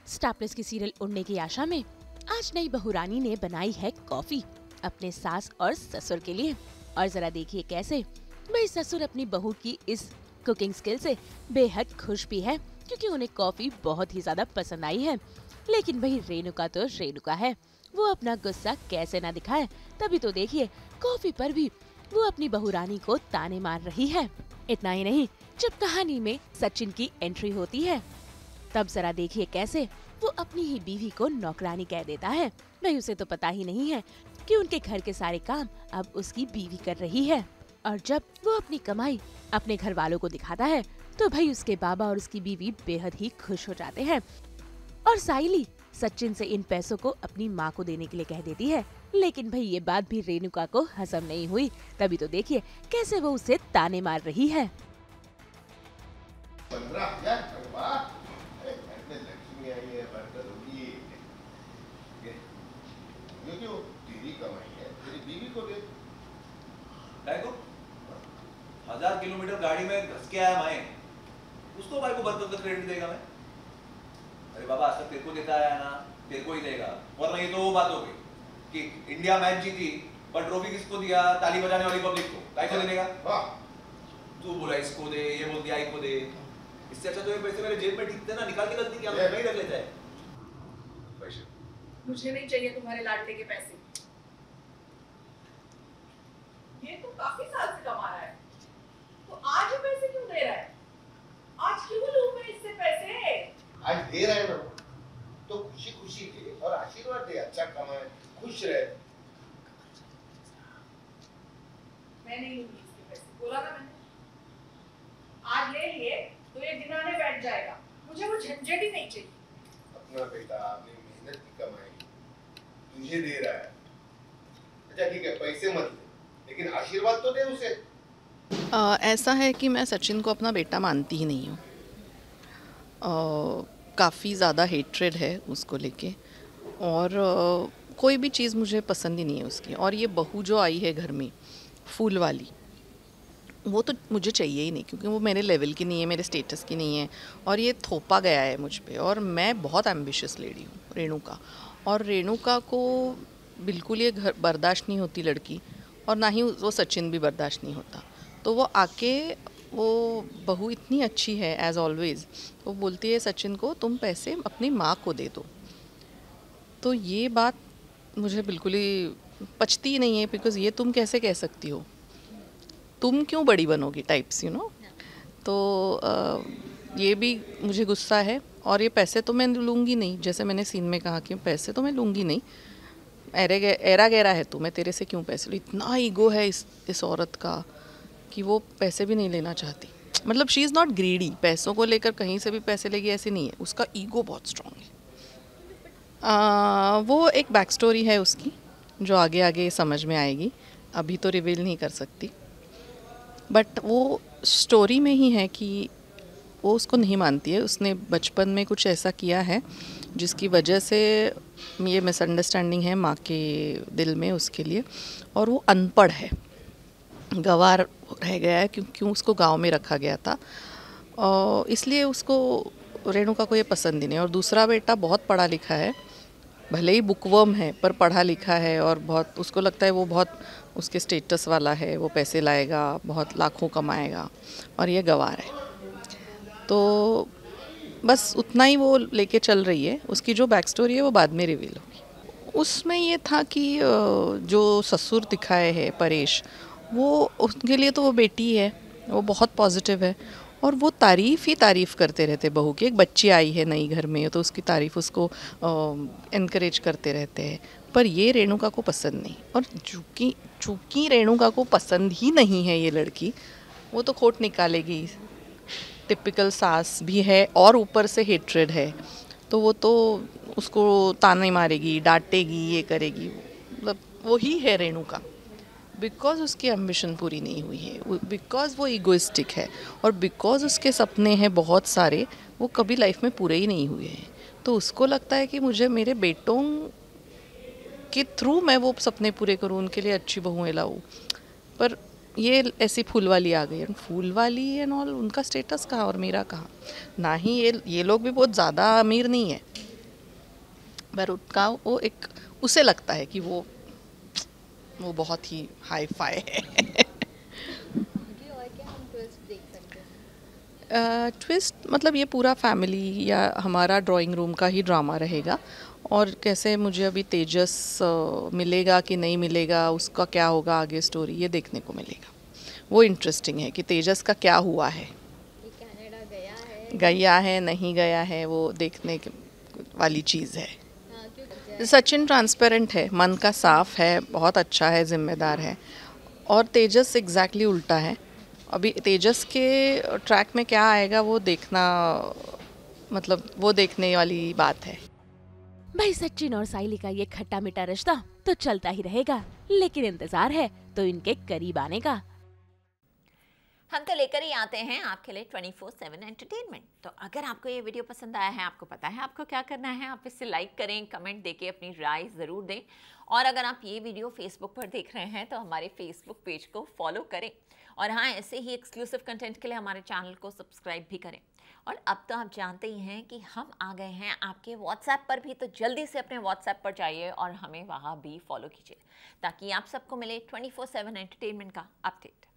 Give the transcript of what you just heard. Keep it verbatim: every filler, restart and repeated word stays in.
Star plus की serial उड़ने की आशा में आज नई बहू रानी ने बनाई है कॉफी अपने सास और ससुर के लिए। और जरा देखिए कैसे भाई ससुर अपनी बहू की इस कुकिंग स्किल से बेहद खुश भी है, क्योंकि उन्हें कॉफी बहुत ही ज्यादा पसंद आई है। लेकिन भाई रेणुका तो रेणुका है, वो अपना गुस्सा कैसे ना दिखाए। तभी तो देखिए कॉफी पर भी वो अपनी बहू रानी को ताने मार रही है। इतना ही नहीं, जब कहानी में सचिन की एंट्री होती है तब जरा देखिए कैसे वो अपनी ही बीवी को नौकरानी कह देता है। भाई उसे तो पता ही नहीं है कि उनके घर के सारे काम अब उसकी बीवी कर रही है। और जब वो अपनी कमाई अपने घर वालों को दिखाता है तो भाई उसके बाबा और उसकी बीवी बेहद ही खुश हो जाते हैं। और साइली सचिन से इन पैसों को अपनी माँ को देने के लिए कह देती है। लेकिन भाई ये बात भी रेणुका को हजम नहीं हुई। तभी तो देखिए कैसे वो उसे ताने मार रही है। ये क्यों? तेरी कमाई है, तेरी बीवी को दे। भाई को हजार किलोमीटर गाड़ी में घस के आया मैं, उसको भाई को बर्तन का क्रेडिट देगा मैं? अरे बाबा आज तक तेरे को देता आया ना, तेरे को ही देगा। वरना ये तो वो बात हो गई कि इंडिया मैच जीती पर ट्रॉफी किसको दिया? ताली बजाने वाली पब्लिक को। काय को देने का? तू बोला इसको दे, ये बोल दिया आई को दे। इससे अच्छा तो ये पैसे मेरे जेब में टिकते ना, निकाल के रख दी, क्या मैं नहीं रख लेता है। पैसे मुझे नहीं चाहिए तुम्हारे लाडले के पैसे। ये तो काफी साल से कमा रहा है, तो आज ये पैसे क्यों दे रहा है? आज क्यों लूं मैं इससे पैसे? आज दे रहे हैं ना, तो खुशी खुशी दे और आशीर्वाद दे, अच्छा कमाए, खुश रहे। मैं नहीं लूंगी इसके पैसे, बोला ना मैंने। आज ले लिए तो ये गिनाने बैठ जाएगा, मुझे वो झंझट ही नहीं चाहिए। अपना बेटा अपनी मेहनत की कमाई तुझे दे रहा है। अच्छा ठीक है, पैसे मत ले, लेकिन आशीर्वाद तो दे उसे। आ, ऐसा है कि मैं सचिन को अपना बेटा मानती ही नहीं हूँ। काफ़ी ज़्यादा हेट्रेड है उसको लेके, और आ, कोई भी चीज़ मुझे पसंद ही नहीं है उसकी। और ये बहू जो आई है घर में फूल वाली, वो तो मुझे चाहिए ही नहीं, क्योंकि वो मेरे लेवल की नहीं है, मेरे स्टेटस की नहीं है। और ये थोपा गया है मुझ पे। और मैं बहुत एम्बिशियस लेडी हूँ रेणुका, और रेणुका को बिल्कुल ये घर बर्दाश्त नहीं होती लड़की, और ना ही वो सचिन भी बर्दाश्त नहीं होता। तो वो आके वो बहू इतनी अच्छी है एज ऑलवेज़, वो बोलती है सचिन को तुम पैसे अपनी माँ को दे दो। तो ये बात मुझे बिल्कुल ही पचती ही नहीं है, बिकॉज़ ये तुम कैसे कह सकती हो, तुम क्यों बड़ी बनोगी टाइप्स, यू नो। तो आ, ये भी मुझे गुस्सा है। और ये पैसे तो मैं लूँगी नहीं, जैसे मैंने सीन में कहा कि पैसे तो मैं लूँगी नहीं। एरे एरा गहरा है तू, मैं तेरे से क्यों पैसे लूँ। इतना ईगो है इस इस औरत का कि वो पैसे भी नहीं लेना चाहती। मतलब शी इज़ नॉट ग्रीडी, पैसों को लेकर कहीं से भी पैसे लेगी ऐसे नहीं है, उसका ईगो बहुत स्ट्रॉन्ग है। आ, वो एक बैक स्टोरी है उसकी जो आगे आगे समझ में आएगी, अभी तो रिवील नहीं कर सकती। बट वो स्टोरी में ही है कि वो उसको नहीं मानती है। उसने बचपन में कुछ ऐसा किया है जिसकी वजह से ये मिसअंडरस्टैंडिंग है माँ के दिल में उसके लिए। और वो अनपढ़ है, गंवार रह गया है, क्यों क्यों उसको गांव में रखा गया था, और इसलिए उसको रेणुका को ये पसंद ही नहीं। और दूसरा बेटा बहुत पढ़ा लिखा है, भले ही बुकवर्म है पर पढ़ा लिखा है, और बहुत उसको लगता है वो बहुत उसके स्टेटस वाला है, वो पैसे लाएगा, बहुत लाखों कमाएगा, और ये गंवार है। तो बस उतना ही वो लेके चल रही है। उसकी जो बैक स्टोरी है वो बाद में रिवील होगी। उसमें ये था कि जो ससुर दिखाए है परेश, वो उनके लिए तो वो बेटी है, वो बहुत पॉजिटिव है, और वो तारीफ़ ही तारीफ़ करते रहते बहू की। एक बच्ची आई है नई घर में, तो उसकी तारीफ़ उसको इनकरेज करते रहते हैं। पर ये रेणुका को पसंद नहीं, और चूँकि चूँकि रेणुका को पसंद ही नहीं है ये लड़की, वो तो खोट निकालेगी। टिपिकल सास भी है और ऊपर से हेट्रेड है, तो वो तो उसको ताने मारेगी, डांटेगी, ये करेगी। मतलब वही है रेणुका, बिकॉज़ उसकी एम्बिशन पूरी नहीं हुई है, बिकॉज़ वो ईगोइस्टिक है, और बिकॉज़ उसके सपने हैं बहुत सारे, वो कभी लाइफ में पूरे ही नहीं हुए हैं। तो उसको लगता है कि मुझे मेरे बेटों के थ्रू मैं वो सपने पूरे करूँ, उनके लिए अच्छी बहुएं लाऊं। पर ये ऐसी फूल वाली आ गई, फूल वाली एंड ऑल, उनका स्टेटस कहाँ और मेरा कहाँ। ना ही ये ये लोग भी बहुत ज़्यादा अमीर नहीं है, पर उनका वो एक उसे लगता है कि वो वो बहुत ही हाई फाई है। आगे और क्या हम ट्विस्ट देख सकते हैं? ट्विस्ट मतलब ये पूरा फैमिली या हमारा ड्राइंग रूम का ही ड्रामा रहेगा। और कैसे मुझे अभी तेजस अ, मिलेगा कि नहीं मिलेगा, उसका क्या होगा आगे स्टोरी, ये देखने को मिलेगा। वो इंटरेस्टिंग है कि तेजस का क्या हुआ है, ये कनाडा गया है? गया है नहीं गया है, वो देखने के- वाली चीज़ है। हाँ, क्योंकि सचिन ट्रांसपेरेंट है, मन का साफ है, बहुत अच्छा है, जिम्मेदार है। और तेजस एग्जैक्टली उल्टा है। अभी तेजस के ट्रैक में क्या आएगा वो देखना, मतलब वो देखने वाली बात है। भाई सचिन और साइली का ये खट्टा मीठा रिश्ता तो चलता ही रहेगा, लेकिन इंतजार है तो इनके करीब आने का। हम तो लेकर ही आते हैं आपके लिए ट्वेंटी फोर सेवन एंटरटेनमेंट। तो अगर आपको ये वीडियो पसंद आया है, आपको पता है आपको क्या करना है, आप इसे लाइक करें, कमेंट देके अपनी राय ज़रूर दें। और अगर आप ये वीडियो फेसबुक पर देख रहे हैं तो हमारे फेसबुक पेज को फॉलो करें। और हाँ, ऐसे ही एक्सक्लूसिव कंटेंट के लिए हमारे चैनल को सब्सक्राइब भी करें। और अब तो आप जानते ही हैं कि हम आ गए हैं आपके व्हाट्सएप पर भी, तो जल्दी से अपने व्हाट्सएप पर जाइए और हमें वहाँ भी फॉलो कीजिए ताकि आप सबको मिले ट्वेंटी फोर सेवन एंटरटेनमेंट का अपडेट।